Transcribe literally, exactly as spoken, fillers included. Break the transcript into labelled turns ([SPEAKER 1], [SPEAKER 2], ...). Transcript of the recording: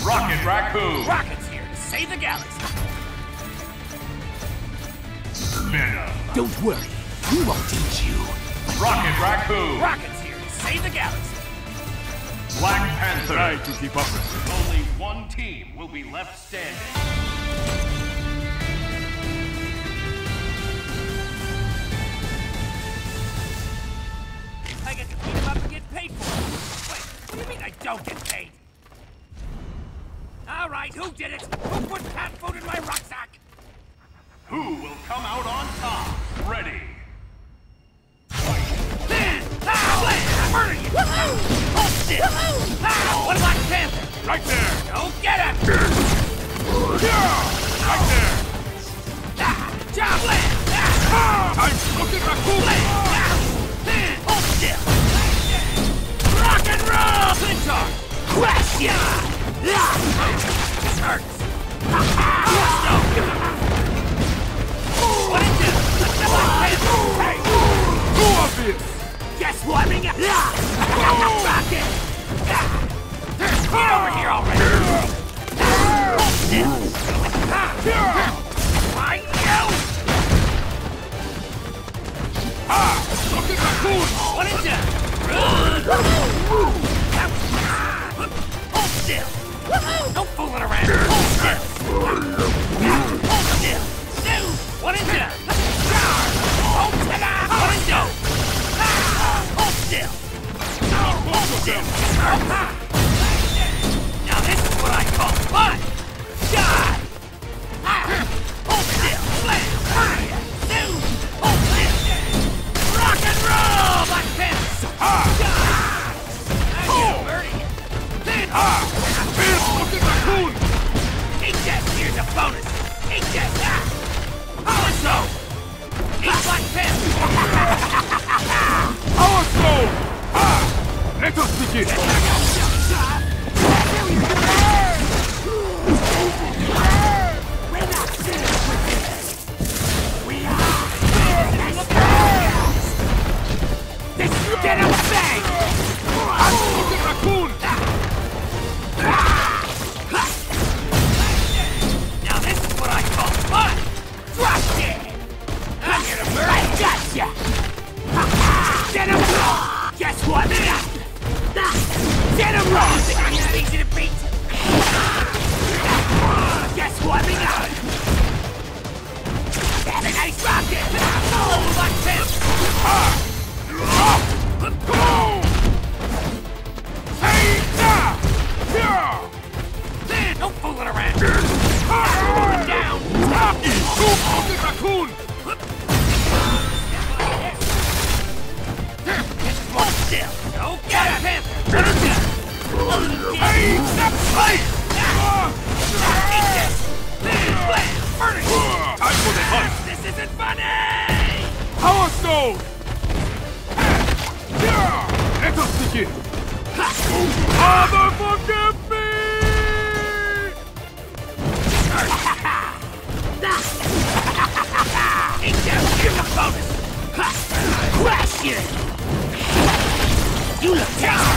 [SPEAKER 1] Rocket Raccoon!
[SPEAKER 2] Rocket's here to save the galaxy!
[SPEAKER 1] Venom!
[SPEAKER 3] Don't worry, we won't eat you.
[SPEAKER 1] Rocket Raccoon!
[SPEAKER 2] Rocket's here to save the galaxy!
[SPEAKER 1] Black Panther!
[SPEAKER 4] Try to keep up with me.
[SPEAKER 1] Only one team will be left standing.
[SPEAKER 2] I get to beat him up and get paid for it! Wait, what do you mean I don't get paid? Alright, who did it? Who put cat food in my rucksack?
[SPEAKER 1] Who will come out on top? Ready!
[SPEAKER 2] Man! Ow! I'm hurting you! Hold still! Ow! What about Panther?
[SPEAKER 4] Right there!
[SPEAKER 2] Go get him!
[SPEAKER 4] Right there!
[SPEAKER 2] Ah! Job land! Ah!
[SPEAKER 4] I'm looking Raccoon!
[SPEAKER 2] Ah! Man! Hold still! Rock and roll! Clintar! Crash ya! This hurts! Let's go! What is this? Let's go like Panther!
[SPEAKER 4] Too obvious!
[SPEAKER 2] Guess what? Rocket! Get over here already! Hold still! Why you?
[SPEAKER 4] Ah! Look at Raccoon!
[SPEAKER 2] What is that? Hold still! No fooling around! Hold still! Hold still! What is that? Hold still! What is that? Hold still! Hold still! Now this is what I call fun! Die! Hold still! Slam! Fire! Hold still! Rock and roll! Black Panther! I'm birdie!
[SPEAKER 4] Ah! Man, look at Raccoon!
[SPEAKER 2] Eat that! Here's a bonus! Eat that! Power Stone! Eat Black Panther!
[SPEAKER 4] Power Stone! Ah! Let us begin!
[SPEAKER 2] We're not finished with this! We are! This is get out of bang!
[SPEAKER 4] Ah! Look at Raccoon!
[SPEAKER 2] Now this is what I call fun! Drop dead! I'm here to murder! I gotcha! Get him wrong! Guess what? Get him wrong! Think I'm that easy to beat? Guess what? Have a nice rocket! Oh, Black Panther!
[SPEAKER 4] Come on! Hey, now! Here!
[SPEAKER 2] Man, no fooling around! Put him down!
[SPEAKER 4] Look at Raccoon!
[SPEAKER 2] Hold still! Go get him, Panther! What is that?
[SPEAKER 4] Hey, step right!
[SPEAKER 2] Eat this! Blam! Burn it!
[SPEAKER 4] Time for the hunt!
[SPEAKER 2] This isn't funny!
[SPEAKER 4] Power Stone! Let us begin! Father, forgive me!
[SPEAKER 2] Eat that! Here's a bonus! Crash you! You look tasty!